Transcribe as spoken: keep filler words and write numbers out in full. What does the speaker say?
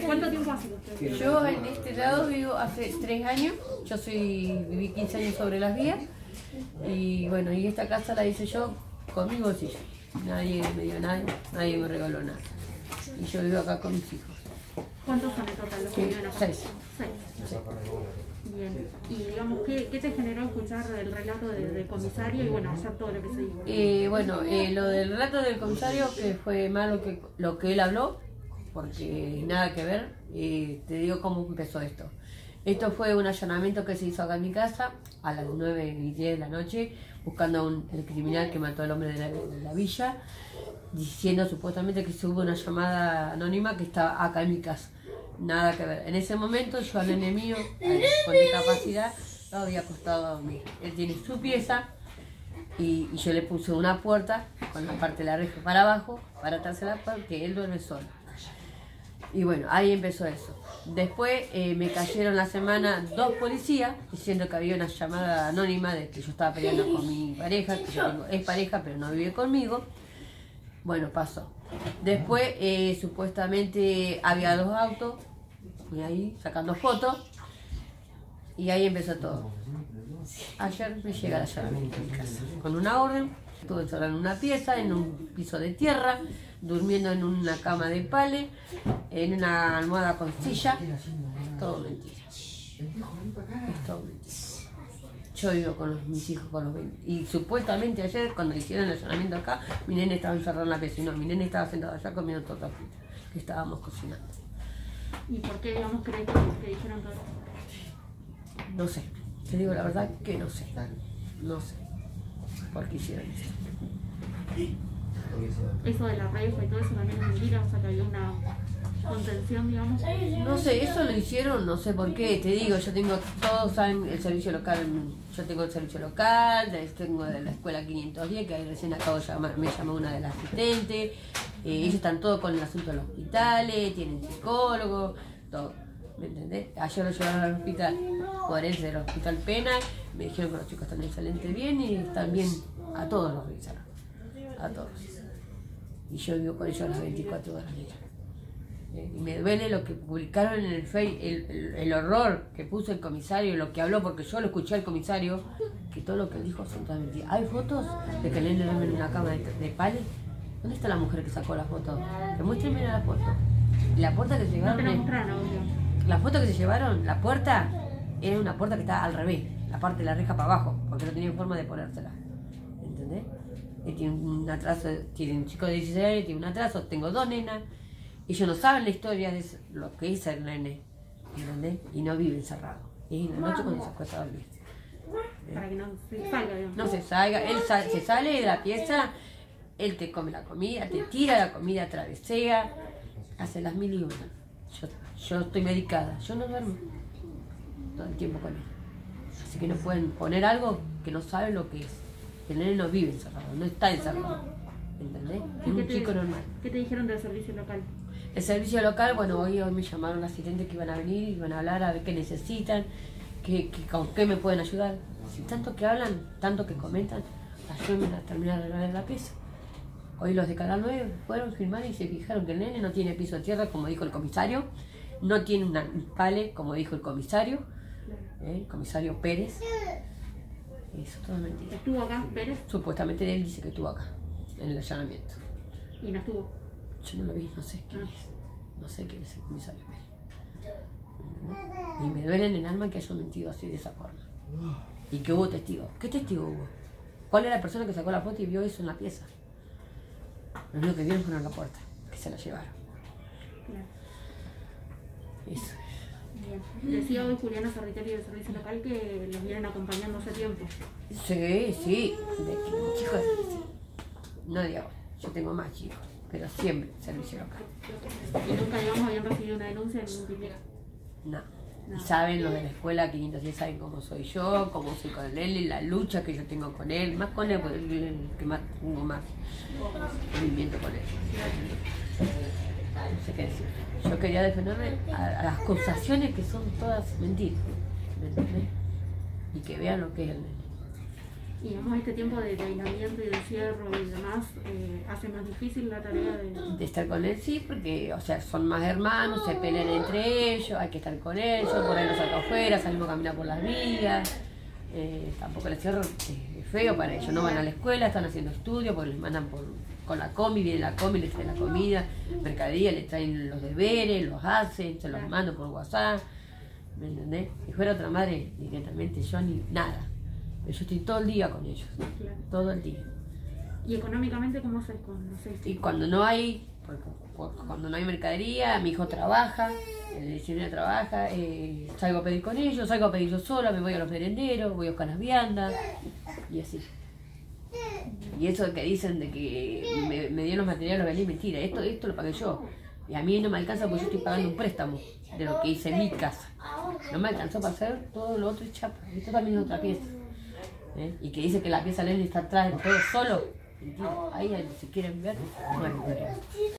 ¿Cuánto tiempo hace que usted vive? Yo en este lado vivo hace tres años, yo soy, viví quince años sobre las vías y bueno, y esta casa la hice yo con mi bolsillo. Nadie me dio nada, nadie me regaló nada. Y yo vivo acá con mis hijos. ¿Cuántos son en total los que Sí, viven acá? seis. Seis. Sí. Bien. Y digamos, ¿qué, qué te generó escuchar el relato del de comisario y bueno, hacer todo lo que se dijo? Eh, bueno, eh, lo del relato del comisario, que fue malo que, lo que él habló, porque nada que ver, eh, te digo cómo empezó esto. Esto fue un allanamiento que se hizo acá en mi casa a las nueve y diez de la noche, buscando a un, el criminal que mató al hombre de la, de la villa, diciendo supuestamente que se hubo una llamada anónima que estaba acá en mi casa. Nada que ver. En ese momento yo al nene mío, al- con discapacidad, lo había acostado a dormir. Él tiene su pieza y, y yo le puse una puerta con la parte de la reja para abajo, para atarse la puerta, que él duerme solo. Y bueno, ahí empezó eso. Después eh, me cayeron la semana dos policías diciendo que había una llamada anónima de que yo estaba peleando con mi pareja, que yo tengo, es pareja pero no vive conmigo. Bueno, pasó. Después eh, supuestamente había dos autos, y ahí sacando fotos, y ahí empezó todo. Ayer me llega la llave a mi casa con una orden. Estuve encerrada en una pieza, en un piso de tierra, durmiendo en una cama de pale, en una almohada con silla. Todo mentira. Es todo mentira. Yo vivo con los, mis hijos con los veinte. Y supuestamente ayer, cuando hicieron el allanamiento acá, mi nene estaba encerrado en la pieza. Y no, mi nene estaba sentado allá comiendo torta frita, que estábamos cocinando. ¿Y por qué, digamos, crees que, que dijeron todo? No sé. Te digo la verdad que no sé. No sé por qué hicieron eso. Eso de la reja y todo eso también es mentira, o sea que había una contención, digamos. No sé, eso lo hicieron, no sé por qué, te digo, yo tengo, todos saben el servicio local, yo tengo el servicio local, tengo de la escuela quinientos diez, que ahí recién acabo de llamar, me llamó una de las asistentes, eh, ellos están todos con el asunto de los hospitales, tienen psicólogo, todo, ¿me entendés? Ayer lo llevaron al hospital, forense del hospital Penal, me dijeron que los chicos están excelente bien y están bien, a todos los revisaron, a todos. Y yo vivo con ellos a las veinticuatro horas. Y me duele lo que publicaron en el Face, el, el, el horror que puso el comisario, lo que habló, porque yo lo escuché al comisario, que todo lo que él dijo son todas mentiras. ¿Hay fotos de que el nene duerme en una cama de, de pale? ¿Dónde está la mujer que sacó la foto? Demuéstrenme la foto. La puerta que se No llevaron... te lo es- mostraron, obvio. la foto que se llevaron, la puerta, era una puerta que estaba al revés, la parte de la reja para abajo, porque no tenían forma de ponérsela. ¿Entendés? Él tiene un atraso, tiene un chico de dieciséis años, tiene un atraso, tengo dos nenas. Ellos no saben la historia de eso, lo que hizo el nene, ¿entendés? Y no vive encerrado. Y en la noche cuando se acuesta a dormir. Para que no se salga, digamos. No se salga, él sa- se sale de la pieza, él te come la comida, te tira la comida, travesea, hace las mil y una. Yo, yo estoy medicada, yo no duermo todo el tiempo con él. Así que no pueden poner algo que no saben lo que es. El nene no vive encerrado, no está encerrado, ¿entendés? Es ¿Y un qué te- chico normal. ¿Qué te dijeron del servicio local? El servicio local, bueno, hoy, hoy me llamaron los asistentes que iban a venir, iban a hablar a ver qué necesitan, qué, qué- con qué me pueden ayudar. Si tanto que hablan, tanto que comentan, ayúdenme a terminar de arreglar la pieza. Hoy los de Canal nueve fueron, firmaron y se fijaron que el nene no tiene piso de tierra, como dijo el comisario, no tiene una pale, como dijo el comisario, ¿eh? El comisario Pérez. Eso todo es mentira. ¿Estuvo acá Pérez? Supuestamente él dice que estuvo acá, en el allanamiento. Y no estuvo. Yo no lo vi, no sé quién es. No sé quién es el comisario Pérez. Y me duele en el alma que haya mentido así de esa forma. Y que hubo testigos. ¿Qué testigo hubo? ¿Cuál era la persona que sacó la foto y vio eso en la pieza? Lo único que vieron fue en la puerta, que se la llevaron. Claro. Eso. Bien. Decía hoy Juliana Sarritelli del servicio local que los vienen acompañando hace tiempo. Sí, sí. De que, chicos, no digamos, yo tengo más chicos, pero siempre servicio local. Y nunca, digamos, habían recibido una denuncia de ningún tipo. No. No. Y saben los de la escuela quinientos diez, saben cómo soy yo, cómo soy con él, y la lucha que yo tengo con él, más con él, porque él es el que más tengo más movimiento con él. No sé qué decir. Yo quería defenderme a, a las acusaciones que son todas mentiras, ¿me entendés? Y que vean lo que es el nene. Y digamos, este tiempo de, de aislamiento y de encierro y demás, eh, hace más difícil la tarea de... De estar con él, sí, porque, o sea, son más hermanos, se pelean entre ellos, hay que estar con ellos, por ahí los saco afuera, salimos a caminar por las vías. Eh, tampoco el encierro es feo para ellos, no van a la escuela, están haciendo estudios, porque les mandan por, con la combi, viene la combi, les traen la comida, mercadería, les traen los deberes, los hacen, se los mando por WhatsApp, ¿me entendés? Si fuera otra madre, directamente yo ni nada. Yo estoy todo el día con ellos, Claro. todo el día. ¿Y económicamente cómo haces con los seis? Y cuando no hay, porque, porque cuando no hay mercadería, mi hijo trabaja, el diecinueve trabaja, eh, salgo a pedir con ellos, salgo a pedir yo sola, me voy a los merenderos, voy a buscar las viandas, y así. Y eso que dicen de que me, me dieron los materiales, los vendí, mentira, esto, esto lo pagué yo. Y a mí no me alcanza porque yo estoy pagando un préstamo de lo que hice en mi casa. No me alcanzó para hacer todo lo otro y chapa. Esto también es otra pieza. ¿Eh? Y que dice que la pieza Lenny está atrás de todo solo. Mentira. Ahí si quieren ver, bueno,